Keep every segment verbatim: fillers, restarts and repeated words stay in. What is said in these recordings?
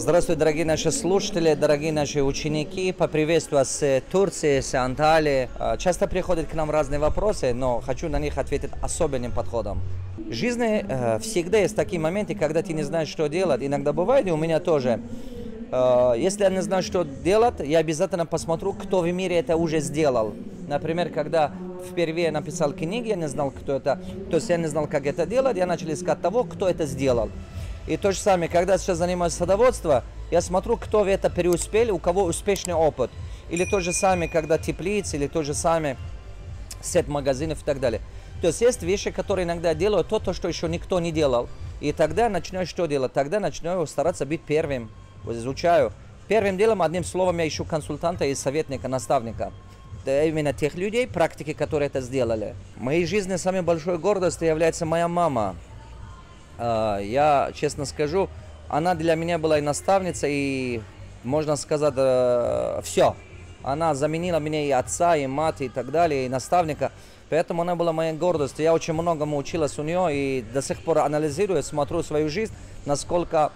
Здравствуйте, дорогие наши слушатели, дорогие наши ученики. Поприветствую вас с Турции, с Анталии. Часто приходят к нам разные вопросы, но хочу на них ответить особенным подходом. В жизни э, всегда есть такие моменты, когда ты не знаешь, что делать. Иногда бывает, и у меня тоже. Э, если я не знаю, что делать, я обязательно посмотрю, кто в мире это уже сделал. Например, когда впервые написал книги, я не знал, кто это. То есть я не знал, как это делать, я начал искать того, кто это сделал. И то же самое, когда я сейчас занимаюсь садоводством, я смотрю, кто в это преуспел, у кого успешный опыт. Или то же самое, когда теплицы, или то же самое, сеть магазинов и так далее. То есть есть вещи, которые иногда делают то, то, что еще никто не делал. И тогда начинаю что делать? Тогда начинаю стараться быть первым. Вот изучаю. Первым делом, одним словом, я ищу консультанта и советника, наставника. Это именно тех людей, практики, которые это сделали. В моей жизни самой большой гордостью является моя мама. Я, честно скажу, она для меня была и наставница, и, можно сказать, все. Она заменила меня и отца, и мать, и так далее, и наставника. Поэтому она была моей гордостью. Я очень многому училась у нее, и до сих пор анализирую, смотрю свою жизнь, насколько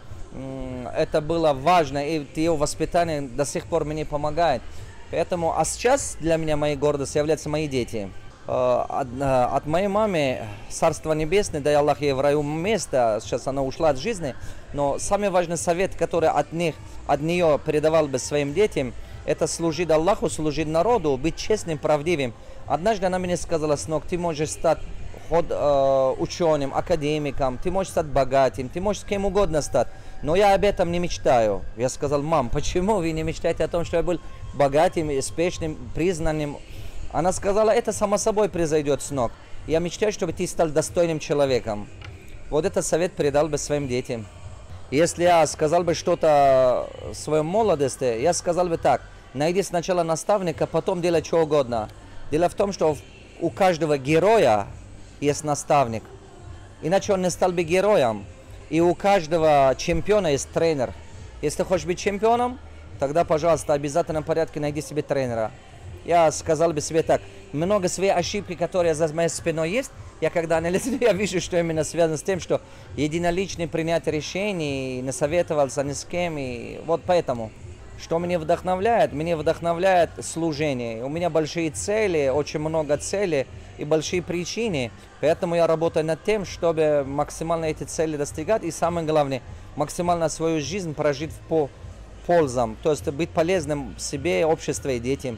это было важно, и ее воспитание до сих пор мне помогает. Поэтому, а сейчас для меня моей гордостью являются мои дети. От, от моей мамы, Царство Небесное, дай Аллах ей в раю место, сейчас она ушла от жизни, но самый важный совет, который от них, от нее передавал бы своим детям, это служить Аллаху, служить народу, быть честным, правдивым. Однажды она мне сказала: сынок, ты можешь стать ход, э, ученым, академиком, ты можешь стать богатым, ты можешь с кем угодно стать, но я об этом не мечтаю. Я сказал: мам, почему вы не мечтаете о том, что я был богатым, успешным, признанным? Она сказала: это само собой произойдет, сынок. Я мечтаю, чтобы ты стал достойным человеком. Вот этот совет передал бы своим детям. Если я сказал бы что-то в своей молодости, я сказал бы так: найди сначала наставника, потом делай что угодно. Дело в том, что у каждого героя есть наставник. Иначе он не стал бы героем. И у каждого чемпиона есть тренер. Если хочешь быть чемпионом, тогда, пожалуйста, в обязательном порядке найди себе тренера. Я сказал бы себе так: много своих ошибок, которые за моей спиной есть, я когда анализирую, я вижу, что именно связано с тем, что единоличное принятие решений, не советовался ни с кем, и вот поэтому. Что меня вдохновляет? Меня вдохновляет служение. У меня большие цели, очень много целей и большие причины, поэтому я работаю над тем, чтобы максимально эти цели достигать, и самое главное, максимально свою жизнь прожить по пользам, то есть быть полезным себе, обществу и детям.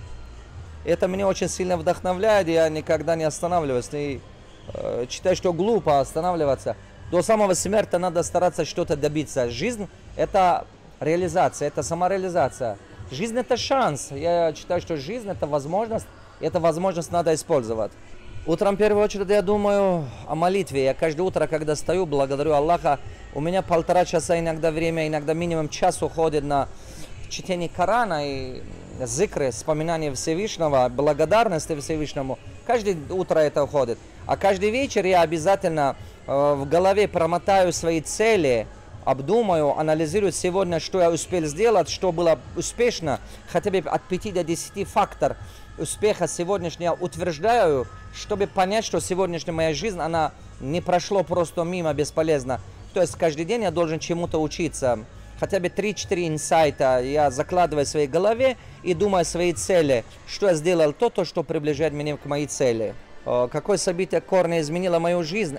Это меня очень сильно вдохновляет, и я никогда не останавливаюсь. И э, считаю, что глупо останавливаться. До самого смерти надо стараться что-то добиться. Жизнь – это реализация, это самореализация. Жизнь – это шанс. Я считаю, что жизнь – это возможность, и эту возможность надо использовать. Утром, в первую очередь, я думаю о молитве. Я каждое утро, когда стою, благодарю Аллаха. У меня полтора часа иногда время, иногда минимум час уходит на чтение Корана и зикры, вспоминание Всевышнего, благодарности Всевышнему. Каждое утро это уходит. А каждый вечер я обязательно э, в голове промотаю свои цели, обдумаю, анализирую сегодня, что я успел сделать, что было успешно, хотя бы от пяти до десяти фактор успеха сегодняшнего утверждаю, чтобы понять, что сегодняшняя моя жизнь, она не прошла просто мимо, бесполезно. То есть каждый день я должен чему-то учиться. Хотя бы три-четыре инсайта я закладываю в своей голове и думаю о своей цели. Что я сделал то, то, что приближает меня к моей цели. Какое событие корня изменило мою жизнь?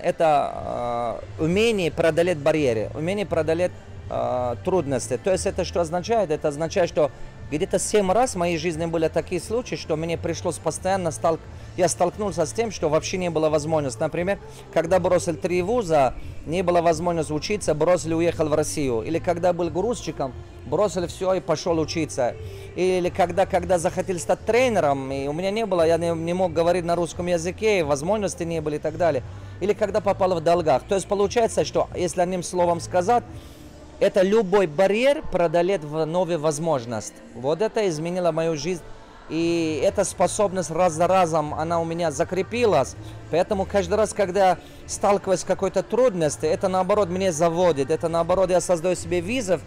Это э, умение преодолеть барьеры, умение преодолеть э, трудности. То есть это что означает? Это означает, что где-то семь раз в моей жизни были такие случаи, что мне пришлось постоянно сталк... я столкнулся с тем, что вообще не было возможности. Например, когда бросил три вуза, не было возможности учиться, бросил и уехал в Россию. Или когда был грузчиком, бросил все и пошел учиться. Или когда, когда захотел стать тренером, и у меня не было, я не, не мог говорить на русском языке, возможности не было и так далее. Или когда попал в долгах. То есть получается, что, если одним словом сказать, это любой барьер преодолеть в новую возможность. Вот это изменило мою жизнь. И эта способность раз за разом, она у меня закрепилась. Поэтому каждый раз, когда сталкиваюсь с какой-то трудностью, это наоборот меня заводит. Это наоборот я создаю себе вызов.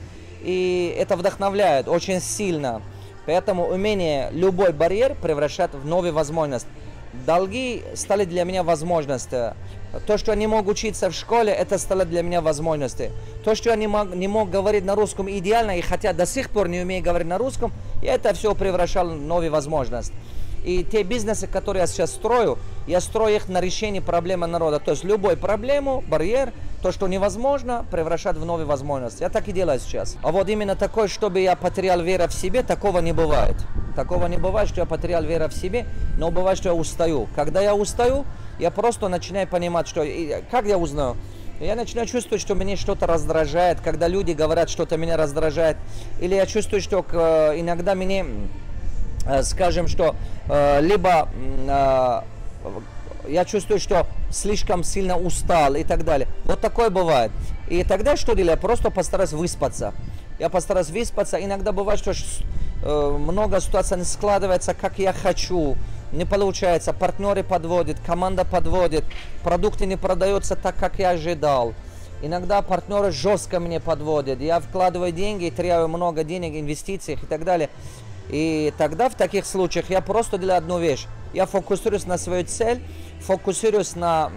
И это вдохновляет очень сильно. Поэтому умение любой барьер превращать в новую возможность. долги стали для меня возможностью. То, что я не мог учиться в школе, это стало для меня возможностью. То, что я не мог, не мог говорить на русском идеально, и хотя до сих пор не умею говорить на русском, я это все превращал в новую возможность. И те бизнесы, которые я сейчас строю, я строю их на решение проблемы народа. То есть любую проблему, барьер, то, что невозможно, превращать в новую возможность. Я так и делаю сейчас. А вот именно такое, чтобы я потерял веру в себе, такого не бывает. Такого не бывает, что я потерял веру в себе, но бывает, что я устаю. Когда я устаю, я просто начинаю понимать, что... Как я узнаю? Я начинаю чувствовать, что меня что-то раздражает, когда люди говорят, что-то меня раздражает. Или я чувствую, что иногда меня... Скажем, что э, либо э, я чувствую, что слишком сильно устал и так далее. Вот такое бывает. И тогда что делаю? Я просто постараюсь выспаться. Я постараюсь выспаться. Иногда бывает, что э, много ситуаций не складывается, как я хочу. Не получается. Партнеры подводят, команда подводит. Продукты не продаются так, как я ожидал. Иногда партнеры жестко мне подводят. Я вкладываю деньги, теряю много денег, инвестиций и так далее. И тогда в таких случаях я просто делаю одну вещь. Я фокусируюсь на свою цель, фокусируюсь на,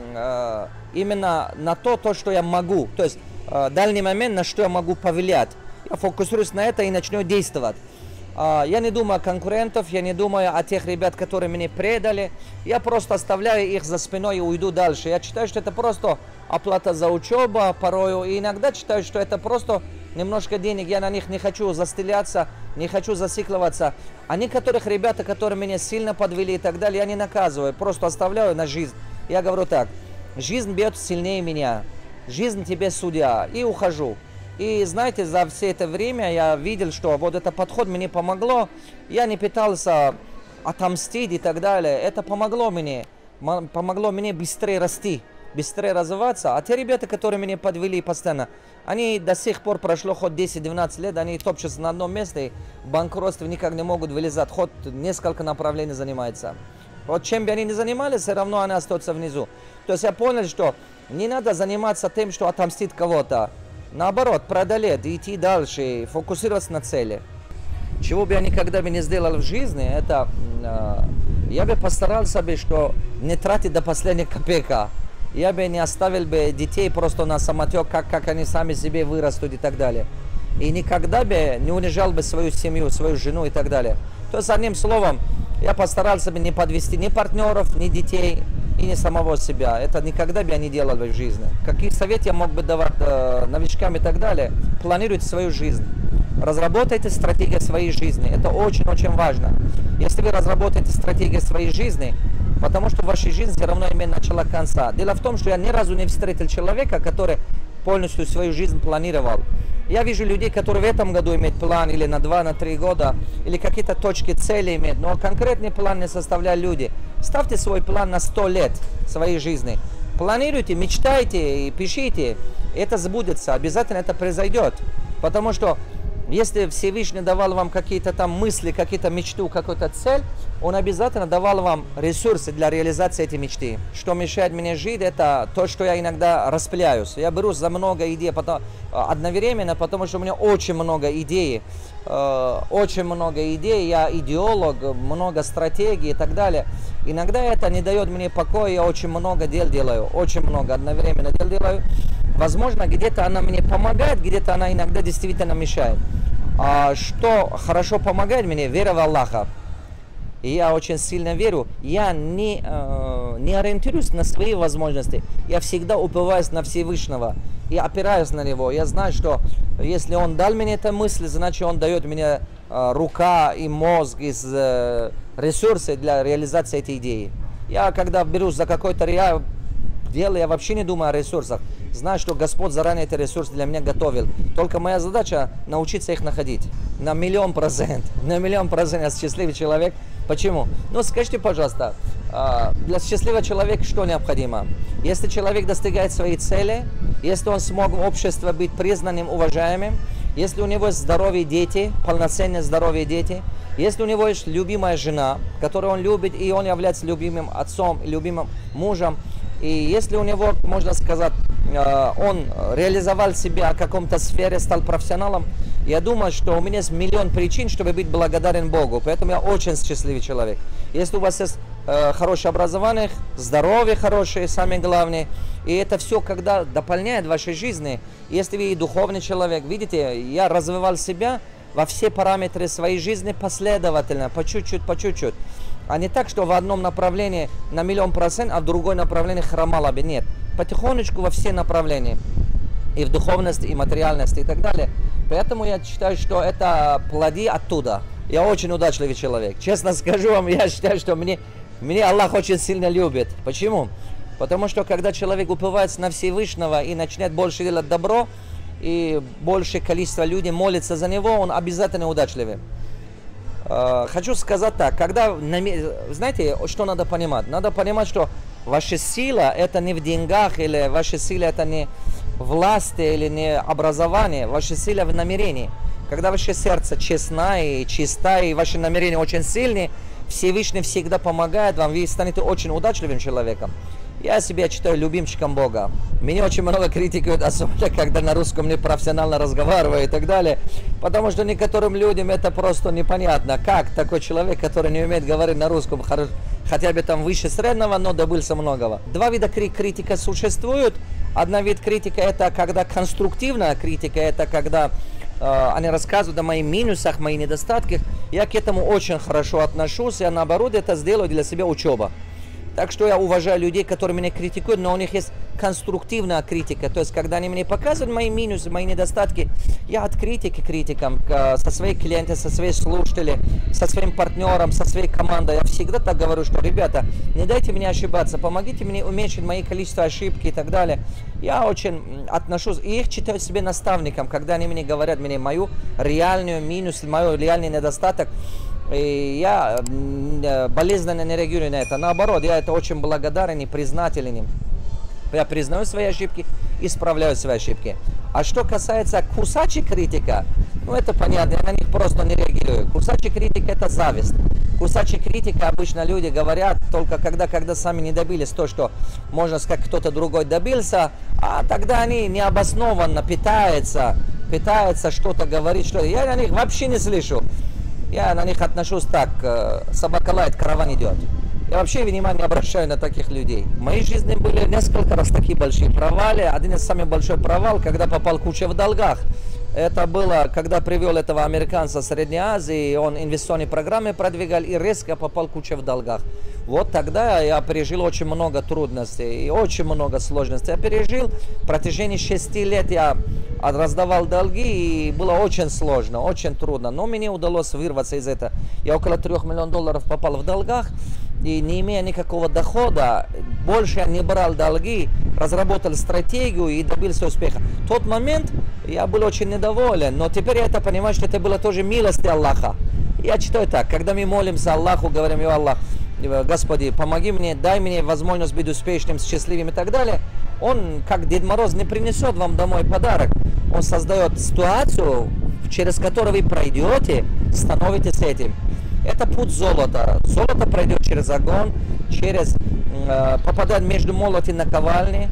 э, именно на то, то, что я могу. То есть э, дальний момент, на что я могу повлиять. Я фокусируюсь на это и начну действовать. Э, я не думаю о конкурентах, я не думаю о тех ребят, которые меня предали. Я просто оставляю их за спиной и уйду дальше. Я считаю, что это просто оплата за учебу порою. И иногда считаю, что это просто... Немножко денег, я на них не хочу застеляться, не хочу засикливаться. А некоторых ребят, которые меня сильно подвели и так далее, я не наказываю, просто оставляю на жизнь. Я говорю так, жизнь бьет сильнее меня, жизнь тебе судья, и ухожу. И знаете, за все это время я видел, что вот этот подход мне помогло. Я не пытался отомстить и так далее. Это помогло мне, помогло мне быстрее расти, быстрее развиваться. А те ребята, которые меня подвели постоянно, они до сих пор прошло хоть десять-двенадцать лет, они топчутся на одном месте, и в банкротстве никак не могут вылезать, хоть несколько направлений занимаются. Вот чем бы они ни занимались, все равно они остаются внизу. То есть я понял, что не надо заниматься тем, что отомстить кого-то. Наоборот, преодолеть, идти дальше, фокусироваться на цели. Чего бы я никогда бы не сделал в жизни, это э, я бы постарался бы, что не тратить до последней копейка. Я бы не оставил бы детей просто на самотек, как, как они сами себе вырастут и так далее. И никогда бы не унижал бы свою семью, свою жену и так далее. То есть, одним словом, я постарался бы не подвести ни партнеров, ни детей и ни самого себя. Это никогда бы я не делал бы в жизни. Какие советы я мог бы давать э, новичкам и так далее? Планируйте свою жизнь. Разработайте стратегию своей жизни. Это очень-очень важно. Если вы разработаете стратегию своей жизни, потому что в вашей жизни все равно имеет начало конца. Дело в том, что я ни разу не встретил человека, который полностью свою жизнь планировал. Я вижу людей, которые в этом году имеют план или на два, на три года, или какие-то точки цели имеют, но конкретный план не составляют люди. Ставьте свой план на сто лет своей жизни. Планируйте, мечтайте и пишите. Это сбудется, обязательно это произойдет. Потому что если Всевышний давал вам какие-то там мысли, какие-то мечты, какую-то цель, Он обязательно давал вам ресурсы для реализации этой мечты. Что мешает мне жить, это то, что я иногда распыляюсь. Я берусь за много идей потом, одновременно, потому что у меня очень много идей. Э, очень много идей, я идеолог, много стратегий и так далее. Иногда это не дает мне покоя, я очень много дел делаю, очень много одновременно дел делаю. Возможно, где-то она мне помогает, где-то она иногда действительно мешает. А что хорошо помогает мне? Вера в Аллаха. И я очень сильно верю. Я не, э, не ориентируюсь на свои возможности. Я всегда упиваюсь на Всевышнего. И опираюсь на Него. Я знаю, что если Он дал мне эту мысль, значит Он дает мне э, рука и мозг, и э, ресурсы для реализации этой идеи. Я когда берусь за какой-то реал, дело, я вообще не думаю о ресурсах. Знаю, что Господь заранее эти ресурсы для меня готовил. Только моя задача научиться их находить. На миллион процент. На миллион процент я счастливый человек. Почему? Ну, скажите, пожалуйста, для счастливого человека что необходимо? Если человек достигает своей цели, если он смог в обществе быть признанным, уважаемым, если у него есть здоровые дети, полноценные здоровые дети, если у него есть любимая жена, которую он любит, и он является любимым отцом, любимым мужем, и если у него, можно сказать, он реализовал себя в каком-то сфере, стал профессионалом, я думаю, что у меня есть миллион причин, чтобы быть благодарен Богу. Поэтому я очень счастливый человек. Если у вас есть э, хорошее образование, здоровье хорошее, самое главное. И это все, когда дополняет вашей жизни. Если вы духовный человек, видите, я развивал себя во все параметры своей жизни последовательно, по чуть-чуть, по чуть-чуть. А не так, что в одном направлении на миллион процентов, а в другой направлении хромало бы. Нет, потихонечку во все направления. И в духовности, и материальности, и так далее. Поэтому я считаю, что это плоды оттуда. Я очень удачливый человек. Честно скажу вам, я считаю, что мне, мне Аллах очень сильно любит. Почему? Потому что когда человек упивается на Всевышнего и начинает больше делать добро, и большее количество людей молится за него, он обязательно удачливый. Хочу сказать так, когда, знаете, что надо понимать? Надо понимать, что ваша сила это не в деньгах, или ваша сила это не власти, или не образование, ваша сила в намерении. Когда ваше сердце честно и чисто, и ваши намерения очень сильные, Всевышний всегда помогает вам, вы станете очень удачливым человеком. Я себя считаю любимчиком Бога. Меня очень много критикуют, особенно когда на русском непрофессионально разговариваю и так далее. Потому что некоторым людям это просто непонятно. Как такой человек, который не умеет говорить на русском, хотя бы там выше среднего, но добился многого. Два вида критика существуют. Одна вид критика это когда конструктивная критика, это когда э, они рассказывают о моих минусах, моих недостатках. Я к этому очень хорошо отношусь, я наоборот это сделаю для себя учеба. Так что я уважаю людей, которые меня критикуют, но у них есть конструктивная критика. То есть, когда они мне показывают мои минусы, мои недостатки, я от критики к критикам, со своими клиентами, со своими слушателями, со своим партнером, со своей командой. Я всегда так говорю, что, ребята, не дайте мне ошибаться, помогите мне уменьшить мои количество ошибки и так далее. Я очень отношусь, и их считаю себе наставником, когда они мне говорят мне мою реальную минус, мой реальный недостаток. И я болезненно не реагирую на это. Наоборот, я это очень благодарен и признателен им. Я признаю свои ошибки, исправляю свои ошибки. А что касается кусачей критика, ну это понятно, я на них просто не реагирую. Кусачая критика это зависть. Кусачая критика обычно люди говорят только когда, когда сами не добились то, что можно сказать, кто-то другой добился, а тогда они необоснованно питаются, питаются что-то говорить, что я на них вообще не слышу. Я на них отношусь так, собака лает, караван идет. Я вообще внимания не обращаю на таких людей. В моей жизни были несколько раз такие большие провалы. Один из самых больших провал, когда попал куча в долгах. Это было, когда привел этого американца с Средней Азии, он инвестиционные программы продвигал и резко попал куча в долгах. Вот тогда я пережил очень много трудностей и очень много сложностей. Я пережил, в протяжении шести лет я раздавал долги, и было очень сложно, очень трудно. Но мне удалось вырваться из этого. Я около трех миллионов долларов попал в долгах, и не имея никакого дохода, больше я не брал долги, разработал стратегию и добился успеха. В тот момент я был очень недоволен, но теперь я это понимаю, что это было тоже милость Аллаха. Я считаю так, когда мы молимся Аллаху, говорим: «О Аллах, Господи, помоги мне, дай мне возможность быть успешным, счастливым» и так далее. Он, как Дед Мороз, не принесет вам домой подарок. Он создает ситуацию, через которую вы пройдете, становитесь этим. Это путь золота. Золото пройдет через огонь, через э, попадает между молот и наковальни.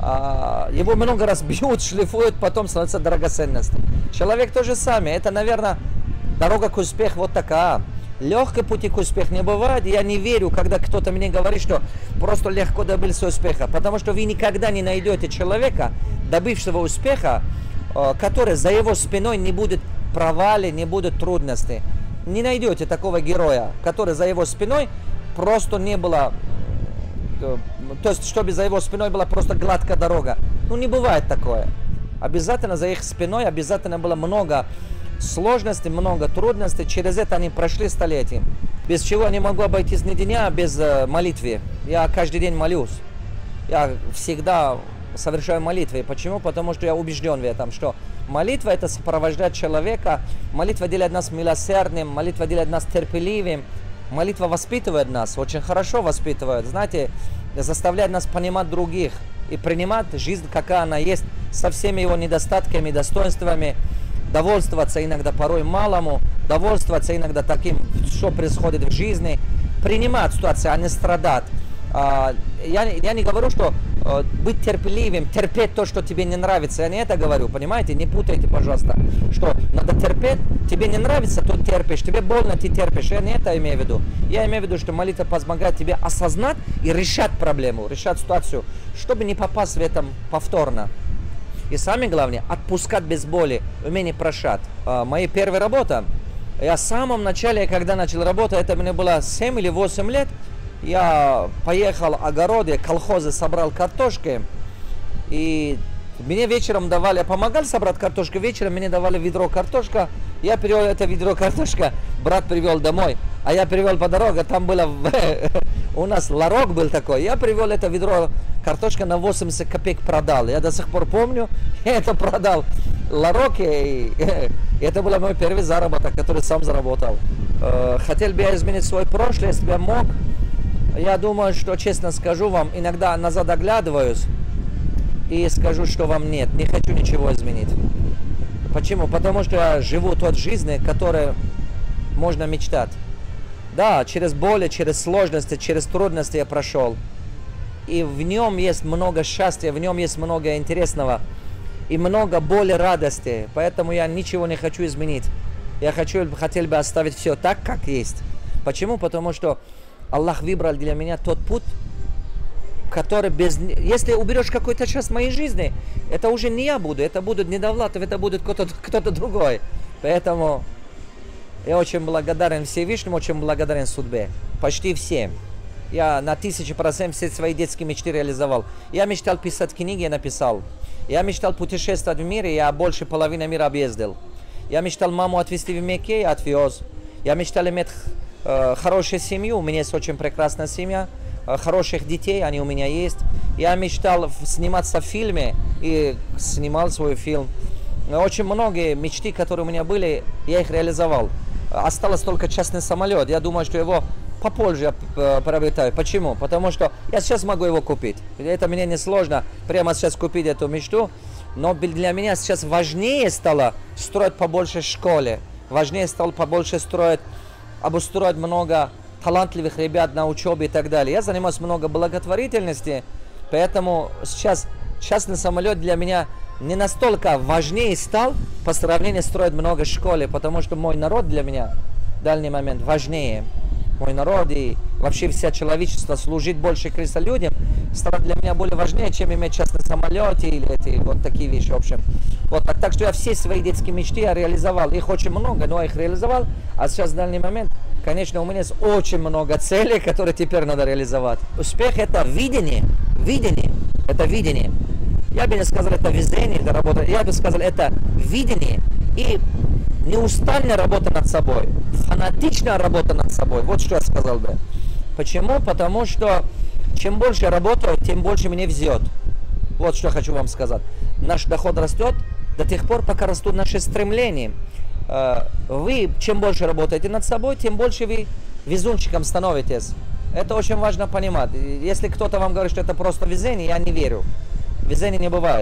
Э, его много раз бьют, шлифуют, потом становится драгоценностью. Человек то же самое. Это, наверное, дорога к успеху вот такая. Легкой пути к успеху не бывает. Я не верю, когда кто-то мне говорит, что просто легко добился успеха. Потому что вы никогда не найдете человека, добившего успеха, э, который за его спиной не будет провалов, не будет трудностей. Не найдете такого героя, который за его спиной просто не было, то есть чтобы за его спиной была просто гладкая дорога. Ну не бывает такое. Обязательно за их спиной обязательно было много сложностей, много трудностей. Через это они прошли столетия. Без чего я не могу обойтись ни дня без молитвы. Я каждый день молюсь. Я всегда совершаю молитвы. Почему? Потому что я убежден в этом, что молитва это сопровождает человека, молитва делает нас милосердным, молитва делает нас терпеливым, молитва воспитывает нас, очень хорошо воспитывает, знаете, заставляет нас понимать других и принимать жизнь, какая она есть, со всеми его недостатками, достоинствами, довольствоваться иногда порой малому, довольствоваться иногда таким, что происходит в жизни, принимать ситуацию, а не страдать. Я, я не говорю, что э, быть терпеливым, терпеть то, что тебе не нравится. Я не это говорю, понимаете? Не путайте, пожалуйста, что надо терпеть. Тебе не нравится, то терпишь. Тебе больно, ты терпишь. Я не это имею в виду. Я имею в виду, что молитва помогает тебе осознать и решать проблему, решать ситуацию, чтобы не попасть в этом повторно. И самое главное, отпускать без боли, умение прощать. Э, моя первая работа. Я в самом начале, когда начал работать, это мне было семь или восемь лет, я поехал в огороды, колхозы, собрал картошки, и мне вечером давали, я помогал собрать картошку, вечером мне давали ведро картошка, я привел это ведро картошка, брат привел домой, а я привел по дороге, там было, у нас ларек был такой, я привел это ведро картошка на восемьдесят копеек продал, я до сих пор помню, я это продал. Ларок, и это был мой первый заработок, который сам заработал. Хотел бы я изменить свой прошлое, если бы я мог. Я думаю, что, честно скажу вам, иногда назад оглядываюсь и скажу, что вам нет, не хочу ничего изменить. Почему? Потому что я живу той жизнью, которой можно мечтать. Да, через боли, через сложности, через трудности я прошел. И в нем есть много счастья, в нем есть много интересного. И много боли, радости. Поэтому я ничего не хочу изменить. Я хочу, хотел бы оставить все так, как есть. Почему? Потому что Аллах выбрал для меня тот путь, который без... Если уберешь какую-то часть моей жизни, это уже не я буду. Это будет не Довлатов, это будет кто-то кто-то другой. Поэтому я очень благодарен Всевышнему, очень благодарен судьбе. Почти всем. Я на тысячу процентов все свои детские мечты реализовал. Я мечтал писать книги, я написал. Я мечтал путешествовать в мире, я больше половины мира объездил. Я мечтал маму отвезти в Мекке, я отвез. Я мечтал иметь э, хорошую семью, у меня есть очень прекрасная семья. Э, хороших детей, они у меня есть. Я мечтал сниматься в фильме и снимал свой фильм. Очень многие мечты, которые у меня были, я их реализовал. Осталось только частный самолет. Я думаю, что его попозже я приобретаю. Почему? Потому что я сейчас могу его купить. Это мне не сложно прямо сейчас купить эту мечту. Но для меня сейчас важнее стало строить побольше школе. Важнее стало побольше строить, обустроить много талантливых ребят на учебе и так далее. Я занимаюсь много благотворительности. Поэтому сейчас частный самолет для меня не настолько важнее стал по сравнению с строить много школы. Потому что мой народ для меня в данный момент важнее. Мой народ и вообще вся человечество служить больше Христа людям стало для меня более важнее, чем иметь частный самолет или эти вот такие вещи. В общем, вот так, так что я все свои детские мечты я реализовал. Их очень много, но я их реализовал. А сейчас в данный момент, конечно, у меня есть очень много целей, которые теперь надо реализовать. Успех это видение, видение, это видение. Я бы не сказал, это везение, это работа. Я бы сказал, это видение и неустанная работа над собой, фанатичная работа над собой. Вот что я сказал бы. Почему? Потому что чем больше я работаю, тем больше мне везет. Вот что я хочу вам сказать. Наш доход растет до тех пор, пока растут наши стремления. Вы, чем больше работаете над собой, тем больше вы везунчиком становитесь. Это очень важно понимать. Если кто-то вам говорит, что это просто везение, я не верю. Везения не бывает.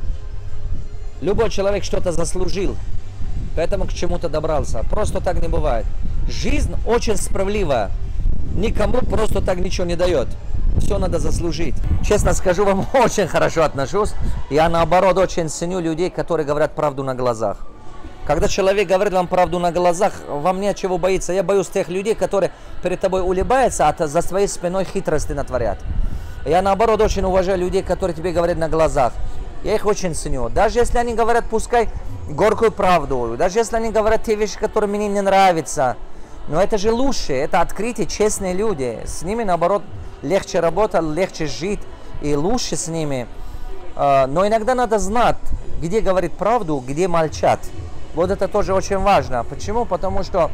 Любой человек что-то заслужил. Поэтому к чему-то добрался. Просто так не бывает. Жизнь очень справедливая. Никому просто так ничего не дает. Все надо заслужить. Честно скажу, вам очень хорошо отношусь. Я наоборот очень ценю людей, которые говорят правду на глазах. Когда человек говорит вам правду на глазах, вам не от чего бояться. Я боюсь тех людей, которые перед тобой улыбаются, а за своей спиной хитрости натворят. Я наоборот очень уважаю людей, которые тебе говорят на глазах. Я их очень ценю. Даже если они говорят, пускай горькую правду, даже если они говорят те вещи, которые мне не нравятся, но это же лучше, это открытие, честные люди. С ними, наоборот, легче работать, легче жить и лучше с ними. Но иногда надо знать, где говорить правду, где молчать. Вот это тоже очень важно. Почему? Потому что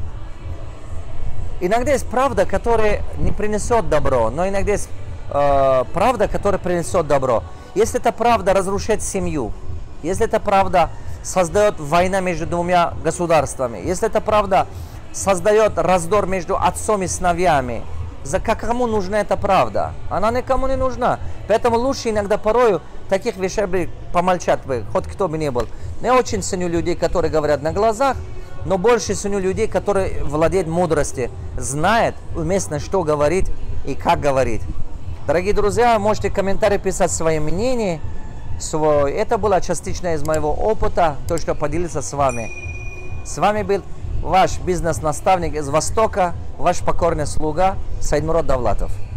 иногда есть правда, которая не принесет добро, но иногда есть э, правда, которая принесет добро. Если эта правда разрушает семью, если эта правда создает войну между двумя государствами, если эта правда создает раздор между отцом и сыновьями, за кому нужна эта правда? Она никому не нужна. Поэтому лучше иногда порою таких вещей бы помолчать бы, хоть кто бы ни был. Я очень ценю людей, которые говорят на глазах, но больше ценю людей, которые владеют мудростью, знают уместно, что говорить и как говорить. Дорогие друзья, можете в комментариях писать свои мнения. Это было частично из моего опыта, то, что поделился с вами. С вами был ваш бизнес-наставник из Востока, ваш покорный слуга Сайдмурод Давлатов.